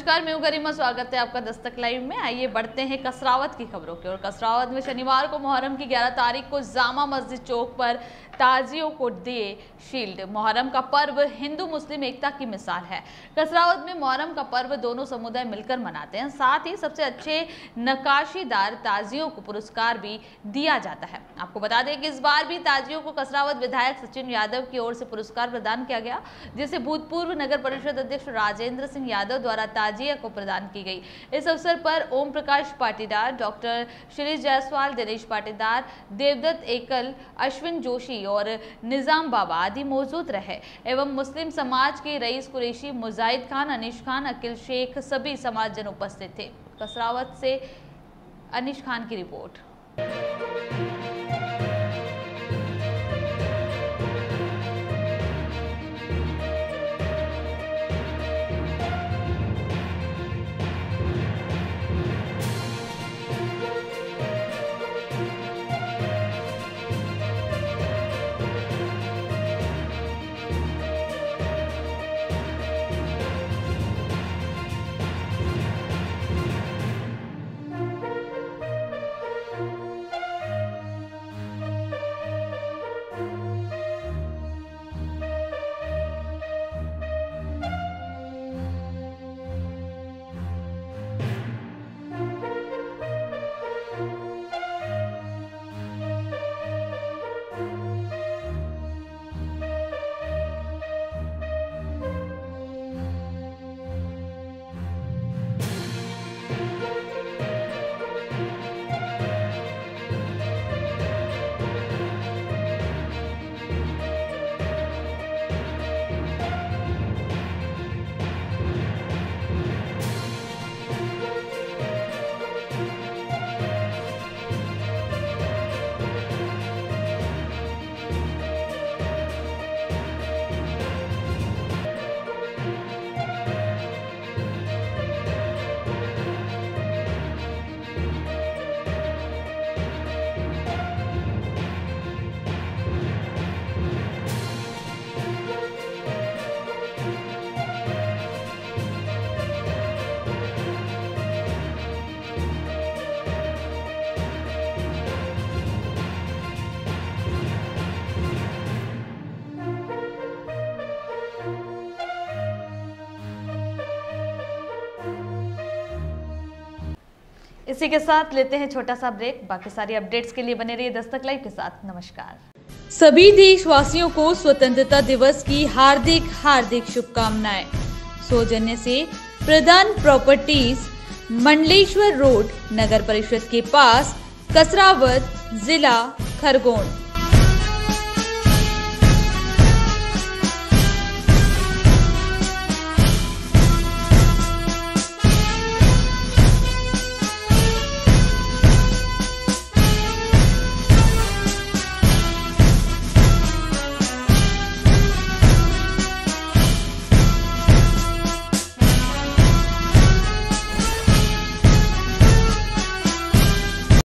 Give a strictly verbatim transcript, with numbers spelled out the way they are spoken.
नमस्कार, मैं हूं गरिमा। स्वागत है आपका दस्तक लाइव में। आइए बढ़ते हैं कसरावत की खबरों की ओर। कसरावत में शनिवार को मुहर्रम की ग्यारह तारीख को जामा मस्जिद चौक पर ताजियों को दिए शील्ड। मुहर्रम का पर्व हिंदू मुस्लिम एकता की मिसाल है। कसरावत में मुहर्रम का पर्व दोनों समुदाय मिलकर मनाते हैं। साथ ही सबसे अच्छे नक्काशीदार ताजियों को पुरस्कार भी दिया जाता है। आपको बता दें कि इस बार भी ताजियों को कसरावत विधायक सचिन यादव की ओर से पुरस्कार प्रदान किया गया, जिसे भूतपूर्व नगर परिषद अध्यक्ष राजेंद्र सिंह यादव द्वारा ताजिया को प्रदान की गई। इस अवसर पर ओम प्रकाश पाटीदार, डॉक्टर श्री जायसवाल, दिनेश पाटीदार, देवदत्त एकल, अश्विन जोशी और निजाम बाबा आदि मौजूद रहे एवं मुस्लिम समाज के रईस कुरैशी, मुजाहिद खान, अनीश खान, अकील शेख सभी समाजजन उपस्थित थे। कसरावत से अनीश खान की रिपोर्ट। इसी के साथ लेते हैं छोटा सा ब्रेक। बाकी सारी अपडेट्स के लिए बने रहिए दस्तक लाइव के साथ। नमस्कार। सभी देशवासियों को स्वतंत्रता दिवस की हार्दिक हार्दिक शुभकामनाएं। सौजन्य से प्रधान प्रॉपर्टीज, मंडलेश्वर रोड, नगर परिषद के पास, कसरावत, जिला खरगोन।